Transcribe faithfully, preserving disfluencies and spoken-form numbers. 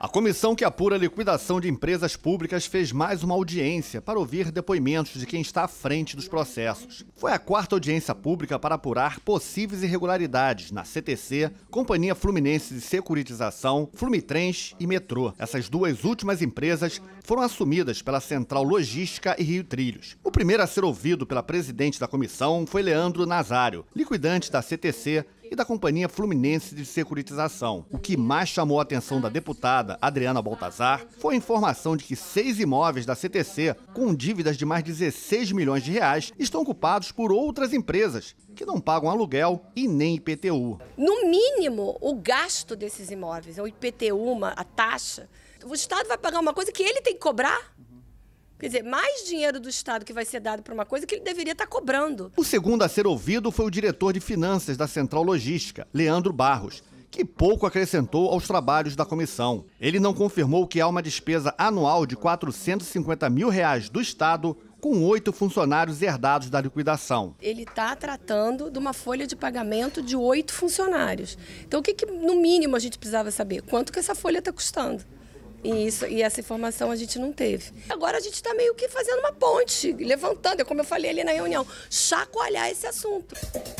comissão que apura a liquidação de empresas públicas fez mais uma audiência para ouvir depoimentos de quem está à frente dos processos. Foi a quarta audiência pública para apurar possíveis irregularidades na C T C, Companhia Fluminense de Securitização, Flumitrens e Metrô. Essas duas últimas empresas foram assumidas pela Central Logística e Rio Trilhos. O primeiro a ser ouvido pela presidente da comissão foi Leandro Nazário, liquidante da C T C e da Companhia Fluminense de Securitização. O que mais chamou a atenção da deputada Adriana Baltazar foi a informação de que seis imóveis da C T C, com dívidas de mais de dezesseis milhões de reais, estão ocupados por outras empresas que não pagam aluguel e nem I P T U. No mínimo, o gasto desses imóveis, o I P T U, uma, a taxa, o Estado vai pagar uma coisa que ele tem que cobrar? Quer dizer, mais dinheiro do Estado que vai ser dado para uma coisa que ele deveria estar cobrando. O segundo a ser ouvido foi o diretor de finanças da Central Logística, Leandro Barros, que pouco acrescentou aos trabalhos da comissão. Ele não confirmou que há uma despesa anual de quatrocentos e cinquenta mil reais do Estado com oito funcionários herdados da liquidação. Ele está tratando de uma folha de pagamento de oito funcionários. Então, o que, que no mínimo a gente precisava saber? Quanto que essa folha está custando? E, isso, e essa informação a gente não teve. Agora a gente está meio que fazendo uma ponte, levantando, é como eu falei ali na reunião, chacoalhar esse assunto.